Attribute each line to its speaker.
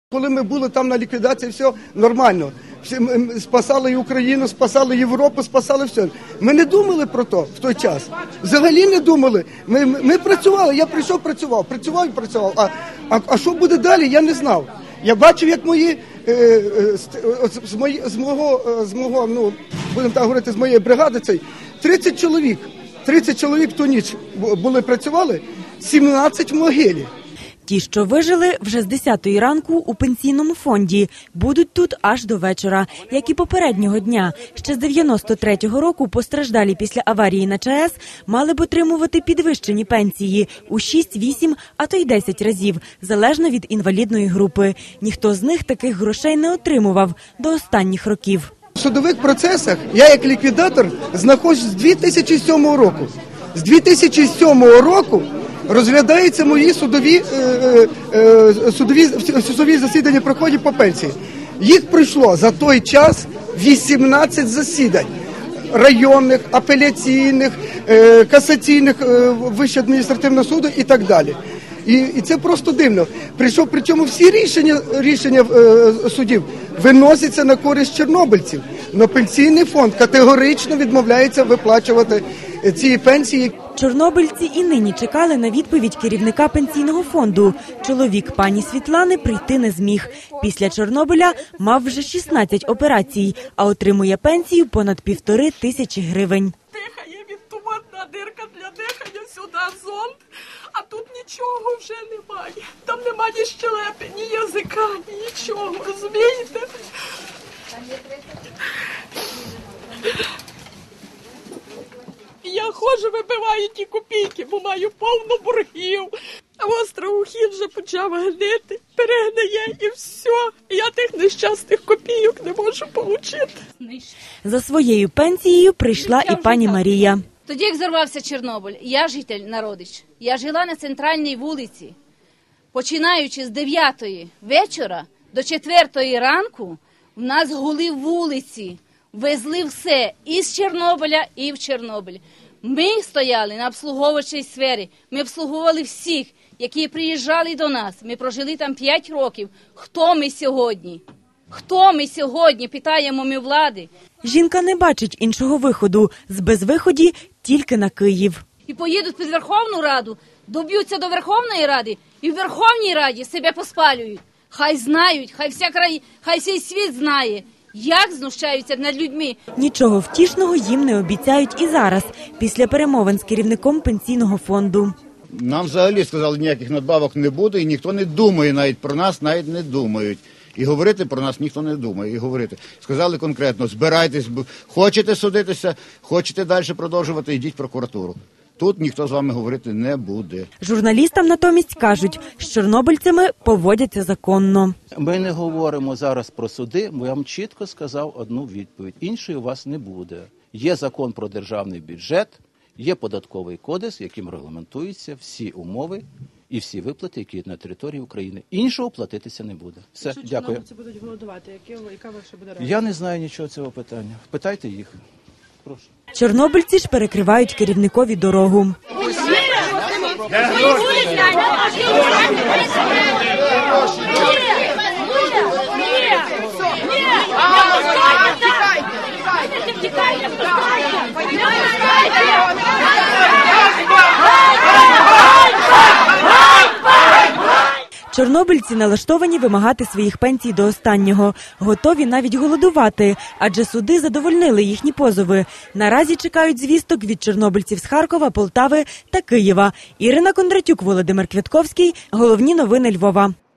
Speaker 1: Коли ми були там на ліквідації, все нормально. Спасали і Україну, спасали Європу, спасали все. Ми не думали про то в той час. Взагалі не думали. Ми працювали, я прийшов, працював. А що буде далі, я не знав. Я бачив, як з мого, ну, будемо так говорити, з моєї бригади, 30 чоловік ту ніч працювали, 17 в могилі.
Speaker 2: Ті, що вижили, вже з 10-ї ранку у пенсійному фонді. Будуть тут аж до вечора. Як і попереднього дня. Ще з 93-го року постраждалі після аварії на ЧАЕС мали б отримувати підвищені пенсії у 6, 8, а то й 10 разів, залежно від інвалідної групи. Ніхто з них таких грошей не отримував до останніх років.
Speaker 1: В судових процесах я як ліквідатор знаходжусь з 2007 року. З 2007 року розглядаються мої судові засідання проходять по пенсії. Їх пройшло за той час 18 засідань районних, апеляційних, касаційних, Вищого адміністративного суду і так далі. І це просто дивно. Причому всі рішення судів виносяться на користь чорнобильців. Но пенсійний фонд категорично відмовляється виплачувати ці пенсії.
Speaker 2: Чорнобильці і нині чекали на відповідь керівника пенсійного фонду. Чоловік пані Світлани прийти не зміг. Після Чорнобиля мав вже 16 операцій, а отримує пенсію понад 1500 гривень.
Speaker 3: Дихає відтуватна дирка для дихання, сюди зонд, а тут нічого вже немає. Там немає ні щелепи, ні язика, ні нічого, розумієте? Я ходжу, вибиваю ті копійки, бо маю повно боргів. Остроухід вже почав гнити, перегниє і все. Я тих нещасних копійок не можу отримати.
Speaker 2: За своєю пенсією прийшла і пані Марія.
Speaker 4: Тоді, як взорвався Чорнобиль, я житель Народич. Я жила на центральній вулиці. Починаючи з 9-ї вечора до 4-ї ранку, в нас гули вулиці. Везли все і з Чорнобиля, і в Чорнобиль. Ми стояли на обслуговувачій сфері. Ми обслуговували всіх, які приїжджали до нас. Ми прожили там 5 років. Хто ми сьогодні? Хто ми сьогодні? Питаємо ми влади.
Speaker 2: Жінка не бачить іншого виходу. З безвиході тільки на Київ.
Speaker 4: І поїдуть під Верховну Раду, доб'ються до Верховної Ради і в Верховній Раді себе поспалюють. Хай знають, хай всій світ знає. Як знущаються над людьми?
Speaker 2: Нічого втішного їм не обіцяють і зараз, після перемовин з керівником пенсійного фонду.
Speaker 5: Нам взагалі сказали, ніяких надбавок не буде, і ніхто не думає навіть про нас, навіть не думають. І говорити про нас ніхто не думає. І говорити. Сказали конкретно, збирайтесь, хочете судитися, хочете далі продовжувати, йдіть в прокуратуру. Тут ніхто з вами говорити не буде.
Speaker 2: Журналістам натомість кажуть, з чорнобильцями поводяться законно.
Speaker 6: Ми не говоримо зараз про суди, бо я вам чітко сказав одну відповідь. Іншої у вас не буде. Є закон про державний бюджет, є податковий кодекс, яким регламентуються всі умови і всі виплати, які є на території України. Іншого платитися не буде. Все, дякую.
Speaker 3: Чорнобильці будуть голодувати, яка ваша буде реакція?
Speaker 6: Я не знаю нічого цього питання. Питайте їх. Прошу.
Speaker 2: Чорнобильці ж перекривають керівникові дорогу. Чорнобильці налаштовані вимагати своїх пенсій до останнього. Готові навіть голодувати, адже суди задовольнили їхні позови. Наразі чекають звісток від чорнобильців з Харкова, Полтави та Києва. Ірина Кондратюк, Володимир Квятковський. Головні новини Львова.